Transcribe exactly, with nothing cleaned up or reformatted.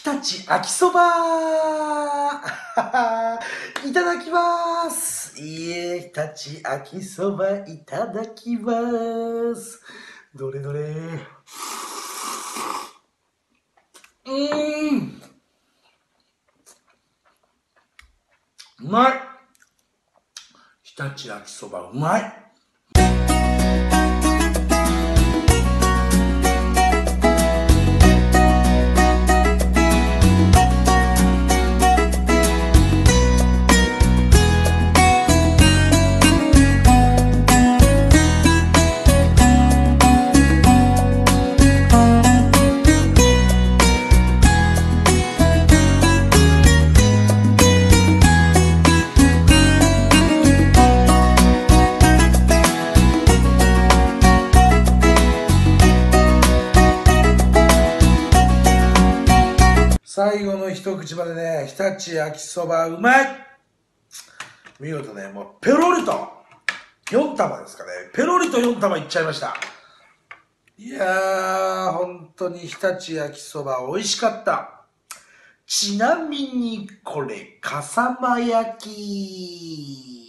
日立秋そばいただきます。いえ、日立秋そばいただきます。どれどれ。うーん。うまい。日立秋そばうまい。最後の一口までね、日立焼きそばうまい。見事ね、もうペロリとよん玉ですかね。ペロリとよん玉いっちゃいました。いやー、本当に日立焼きそば美味しかった。ちなみにこれ、笠間焼き。